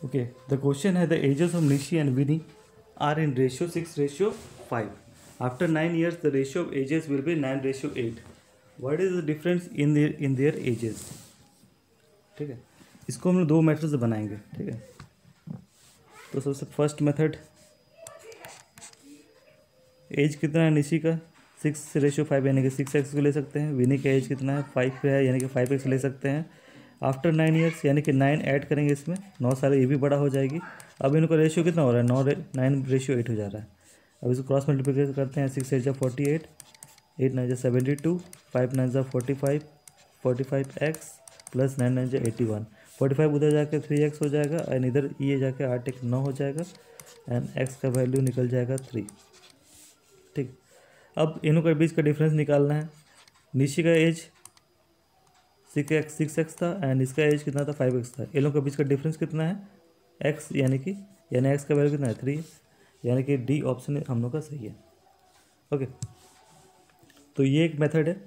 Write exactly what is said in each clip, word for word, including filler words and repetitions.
Okay, the question है the ages of Nishi and Winnie are in ratio six ratio five. After nine years, the ratio of ages will be nine ratio eight. What is the difference in their in their ages? ठीक है, इसको हम लोग दो method से बनाएंगे. ठीक है, तो सबसे फर्स्ट मेथड, एज कितना है निशी का, सिक्स रेशियो फाइव यानी कि सिक्स एक्स को ले सकते हैं. विनी का एज कितना है, फाइव पे है यानी कि फाइव एक्स ले सकते हैं. आफ्टर नाइन ईयर्स यानी कि नाइन ऐड करेंगे इसमें, नौ साल ये भी बड़ा हो जाएगी. अब इनका रेशियो कितना हो रहा है, नौ नाइन रेशियो एट हो जा रहा है. अब इसको क्रॉस मल्टीप्लिकेशन करते हैं. सिक्स एट जा फोर्टी एट, एट नाइन जा सेवेंटी टू, फाइव नाइन जा forty five, forty five X plus nine nine जा एटी वन. फोर्टी फाइव उधर जाके थ्री एक्स हो जाएगा एंड इधर ये जाके आठ एक नौ हो जाएगा एंड एक्स का वैल्यू निकल जाएगा थ्री. ठीक, अब इनों के बीच का डिफरेंस निकालना है. निशी का age six X six X था एंड इसका एज कितना था, फाइव एक्स था. इन लोगों के बीच का डिफरेंस कितना है, एक्स, यानी कि यानी एक्स का वैल्यू कितना है, थ्री. यानी कि डी ऑप्शन हम लोग का सही है. ओके, तो ये एक मेथड है.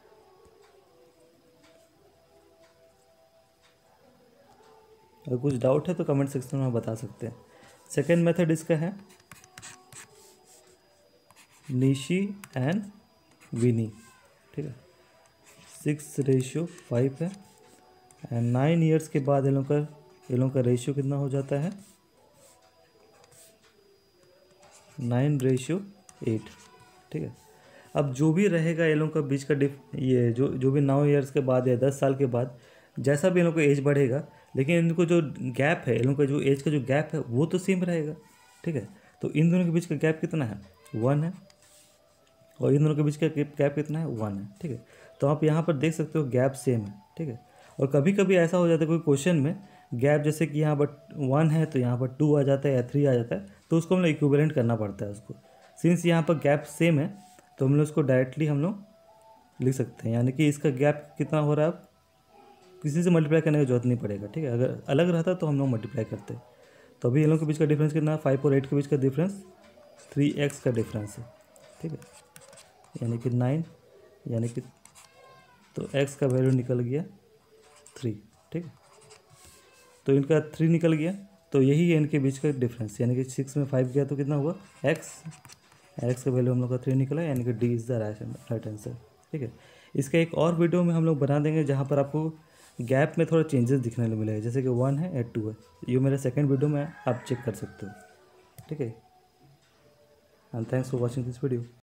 अगर कुछ डाउट है तो कमेंट सेक्शन में बता सकते हैं. सेकेंड मेथड इसका है निशी एंड विनी. ठीक है, सिक्स रेशियो फाइव है एंड नाइन ईयर्स के बाद इन लोग का इन लोग का रेशियो कितना हो जाता है, नाइन रेशियो एट. ठीक है, अब जो भी रहेगा इन लोग का बीच का डिफ ये जो जो भी नौ ईयर्स के बाद या दस साल के बाद जैसा भी इन लोग का एज बढ़ेगा, लेकिन इनको जो गैप है, इन लोग का जो एज का जो गैप है वो तो सेम रहेगा. ठीक है, तो इन दोनों के बीच का गैप कितना है, वन है, और इन दोनों के बीच का गैप कितना है, वन है. ठीक है, तो आप यहाँ पर देख सकते हो गैप सेम है. ठीक है, और कभी कभी ऐसा हो जाता है कोई क्वेश्चन में गैप जैसे कि यहाँ पर वन है तो यहाँ पर टू आ जाता है या थ्री आ जाता है, तो उसको हम लोग इक्विवेलेंट करना पड़ता है उसको. सिंस यहाँ पर गैप सेम है तो हम लोग उसको डायरेक्टली हम लोग लिख सकते हैं. यानी कि इसका गैप कितना हो रहा है, अब किसी से मल्टीप्लाई करने की जरूरत नहीं पड़ेगा. ठीक है, अगर अलग रहता तो हम लोग मल्टीप्लाई करते. तो अभी इन लोगों के बीच का डिफरेंस कितना है, फाइव और एट के बीच का डिफरेंस थ्री एक्स का डिफरेंस है. ठीक है, यानी कि नाइन, यानी कि तो x का वैल्यू निकल गया थ्री. ठीक है, तो इनका थ्री निकल गया, तो यही है इनके बीच का डिफरेंस. यानी कि सिक्स में फाइव गया तो कितना हुआ, x, x का वैल्यू हम लोग का थ्री निकला, यानी कि d is the right answer. ठीक है, इसका एक और वीडियो में हम लोग बना देंगे जहाँ पर आपको गैप में थोड़ा चेंजेस दिखने को मिलेगा, जैसे कि वन है या टू है. ये मेरा सेकेंड वीडियो में आप चेक कर सकते हो. ठीक है, and thanks for watching this video.